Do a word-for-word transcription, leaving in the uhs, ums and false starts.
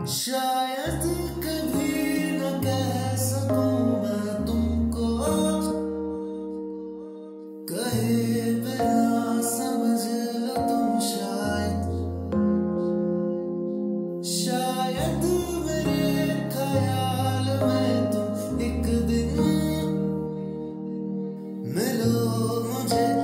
शायद कभी न कह सकूं मैं तुमको, कहे बिना समझ लो तुम शायद। शायद मेरे ख्याल में तुम एक दिन मिलो मुझे।